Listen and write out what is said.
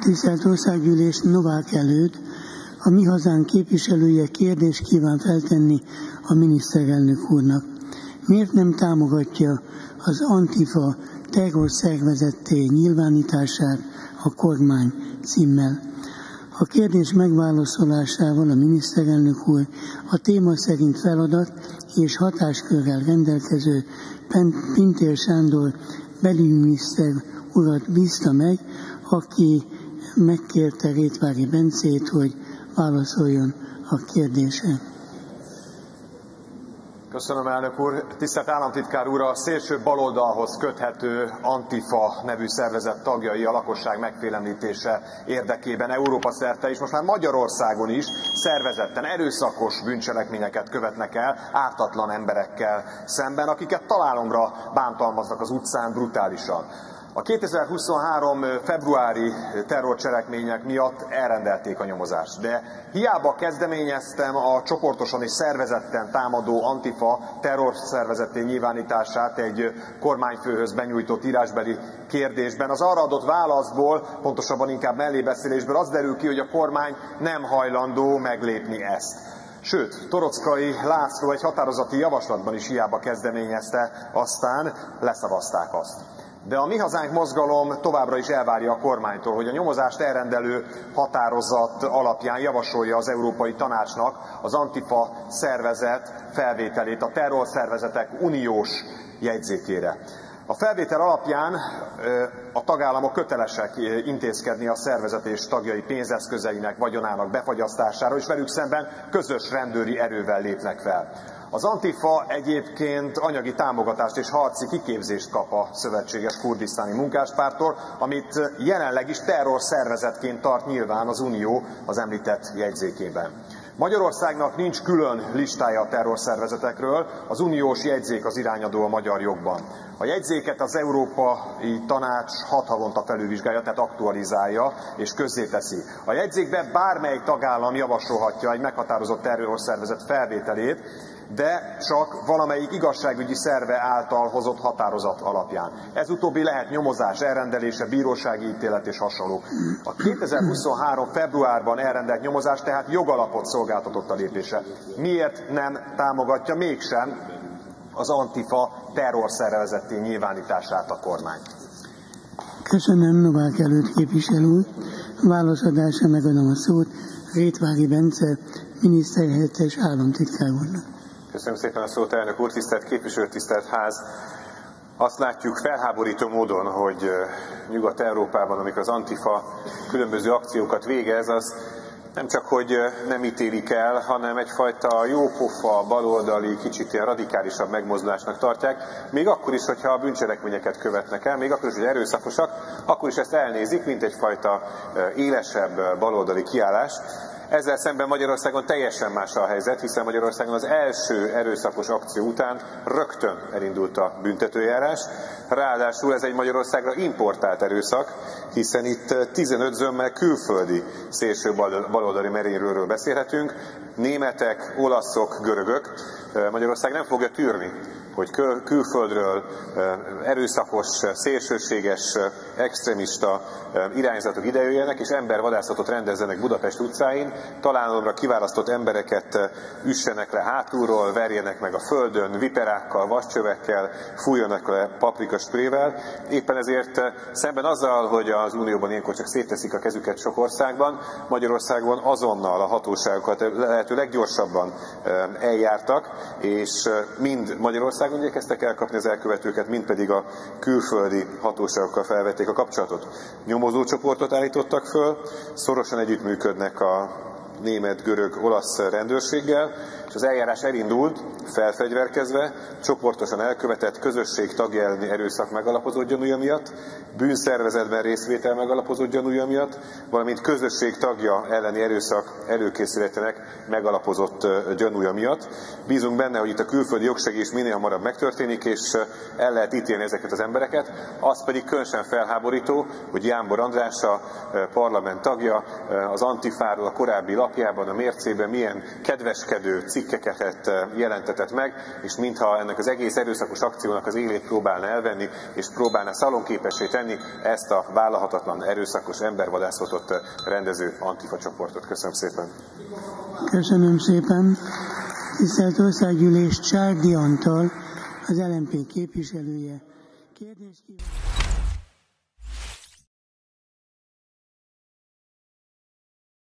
Tisztelt Országgyűlés, Novák előtt a Mi Hazánk képviselője kérdést kíván feltenni a miniszterelnök úrnak. Miért nem támogatja az Antifa terrorszervezetté nyilvánítását a kormány címmel? A kérdés megválaszolásával a miniszterelnök úr a téma szerint feladat és hatáskörrel rendelkező Pintér Sándor belügyminiszter urat bízta meg, aki megkérte Rétvári Bencét, hogy válaszoljon a kérdésre. Köszönöm, elnök úr. Tisztelt államtitkár úr, a szélső baloldalhoz köthető Antifa nevű szervezet tagjai a lakosság megfélemlítése érdekében Európa szerte és most már Magyarországon is szervezetten erőszakos bűncselekményeket követnek el ártatlan emberekkel szemben, akiket találomra bántalmaznak az utcán brutálisan. A 2023. februári terrorcselekmények miatt elrendelték a nyomozást, de hiába kezdeményeztem a csoportosan és szervezetten támadó Antifa terrorszervezetté nyilvánítását egy kormányfőhöz benyújtott írásbeli kérdésben, az arra adott válaszból, pontosabban inkább mellébeszélésből az derül ki, hogy a kormány nem hajlandó meglépni ezt. Sőt, Torockai László egy határozati javaslatban is hiába kezdeményezte, aztán leszavazták azt. De a Mi Hazánk mozgalom továbbra is elvárja a kormánytól, hogy a nyomozást elrendelő határozat alapján javasolja az Európai Tanácsnak az Antifa szervezet felvételét a terrorszervezetek uniós jegyzékére. A felvétel alapján a tagállamok kötelesek intézkedni a szervezet és tagjai pénzeszközeinek, vagyonának befagyasztására, és velük szemben közös rendőri erővel lépnek fel. Az Antifa egyébként anyagi támogatást és harci kiképzést kap a szövetséges kurdisztáni munkáspárttól, amit jelenleg is terrorszervezetként tart nyilván az Unió az említett jegyzékében. Magyarországnak nincs külön listája a terrorszervezetekről, az uniós jegyzék az irányadó a magyar jogban. A jegyzéket az Európai Tanács 6 havonta felülvizsgálja, tehát aktualizálja és közzéteszi. A jegyzékben bármely tagállam javasolhatja egy meghatározott terrorszervezet felvételét, de csak valamelyik igazságügyi szerve által hozott határozat alapján. Ez utóbbi lehet nyomozás, elrendelése, bírósági ítélet és hasonlók. A 2023. februárban elrendelt nyomozás tehát jogalapot szolgáltatott a lépésre. Miért nem támogatja mégsem az Antifa terrorszervezetté nyilvánítását a kormány? Köszönöm, Novák előtt képviselő úr. Válaszadásra megadom a szót Rétvári Bence miniszterhelyettes államtitkár úrnak. Köszönöm szépen a szót, elnök úr, tisztelt képviselő, tisztelt ház! Azt látjuk felháborító módon, hogy Nyugat-Európában, amikor az Antifa különböző akciókat végez, az nem csak, hogy nem ítélik el, hanem egyfajta jópofa, baloldali, kicsit ilyen radikálisabb megmozdulásnak tartják, még akkor is, hogyha a bűncselekményeket követnek el, még akkor is, hogy erőszakosak, akkor is ezt elnézik, mint egyfajta élesebb baloldali kiállás. Ezzel szemben Magyarországon teljesen más a helyzet, hiszen Magyarországon az első erőszakos akció után rögtön elindult a büntetőjárás. Ráadásul ez egy Magyarországra importált erőszak, hiszen itt 15 zömmel külföldi szélső baloldali merénylőről beszélhetünk, németek, olaszok, görögök. Magyarország nem fogja tűrni, hogy külföldről erőszakos, szélsőséges, extrémista irányzatok idejöjjenek, és embervadászatot rendezzenek Budapest utcáin, találomra kiválasztott embereket üssenek le hátulról, verjenek meg a földön, viperákkal, vascsövekkel, fújjanak le paprikasprével. Éppen ezért szemben azzal, hogy az Unióban ilyenkor csak szétteszik a kezüket sok országban, Magyarországon azonnal a hatóságokat lehető leggyorsabban eljártak, és mind Magyarországon igyekeztek elkapni az elkövetőket, mind pedig a külföldi hatóságokkal felvették a kapcsolatot. Nyomozócsoportot állítottak föl, szorosan együttműködnek a német, görög, olasz rendőrséggel, és az eljárás elindult, felfegyverkezve, csoportosan elkövetett közösség tagja elleni erőszak megalapozott gyanúja miatt, bűnszervezetben részvétel megalapozott gyanúja miatt, valamint közösség tagja elleni erőszak előkészületének megalapozott gyanúja miatt. Bízunk benne, hogy itt a külföldi jogsegés minél hamarabb megtörténik, és el lehet ítélni ezeket az embereket. Az pedig különösen felháborító, hogy Jámbor András, a parlament tagja, az Antifáról a korábbi lapjában, a Mércében milyen kedveskedő, cikkeket jelentetett meg, és mintha ennek az egész erőszakos akciónak az élét próbálna elvenni, és próbálna szalonképessé tenni ezt a vállalhatatlan, erőszakos embervadászatot rendező Antifa csoportot. Köszönöm szépen! Köszönöm szépen! Tisztelt Országgyűlés, Csárdi Antal, az LMP képviselője. Kérdést kíván...